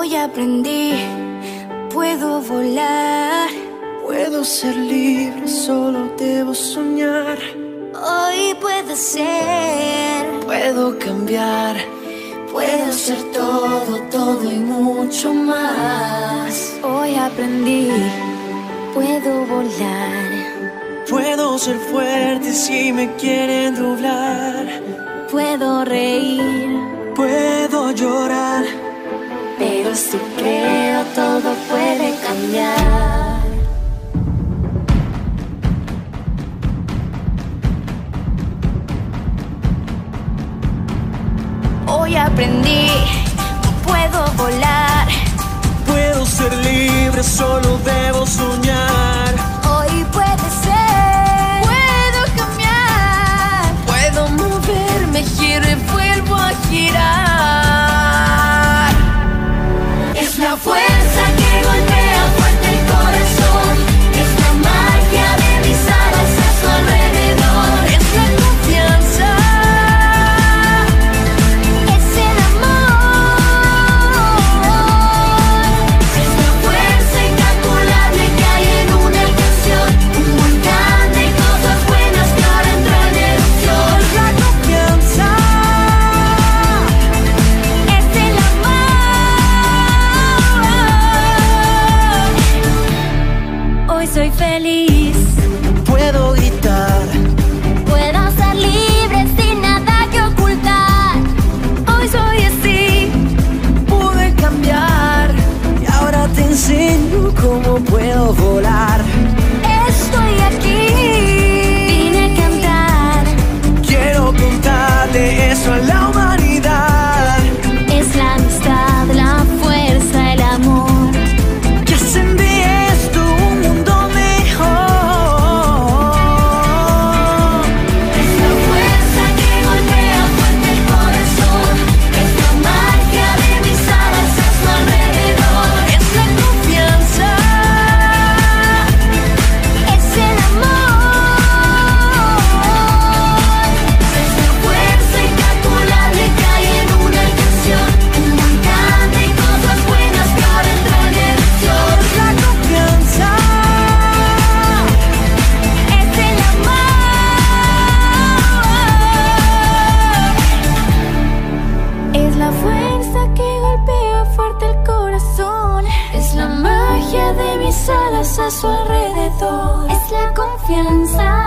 Hoy aprendí, puedo volar. Puedo ser libre, solo debo soñar. Hoy puedo ser, puedo cambiar. puedo ser todo, todo y mucho más. Hoy aprendí, puedo volar. Puedo ser fuerte si me quieren doblar. Puedo reír, puedo llorar, pero si creo todo puede cambiar. Hoy aprendí, puedo volar. puedo ser libre, solo debo soñar. Hoy puede ser, puedo cambiar. Puedo moverme, giro y vuelvo a girar. Es la fuerza que golpea fuerte el corazón. Es la magia de mis alas a su alrededor. Es la confianza. Es el amor. Es la fuerza incalculable que hay en una canción. Un volcán de cosas buenas que ahora entra en erupción. Es la confianza. Es el amor. Hoy soy feliz. Puedo gritar, Puedo ser libre sin nada que ocultar. Hoy soy así. pude cambiar. Y ahora te enseño cómo puedo volar. Estoy aquí. Vine a cantar. Quiero contarle eso a la humanidad. Es la amistad, la fuerza, el amor. Que hacen de esto un mundo mejor. Es la fuerza que golpea fuerte el corazón. Es la magia de mis alas a su alrededor. Es la confianza. Es el amor. Es la fuerza incalculable que hay en una canción. Un volcán de cosas buenas que ahora entra en erupción. La confianza. Es el amor. Es la fuerza que golpea fuerte el corazón. Es la magia de mis alas a su alrededor. Es la confianza.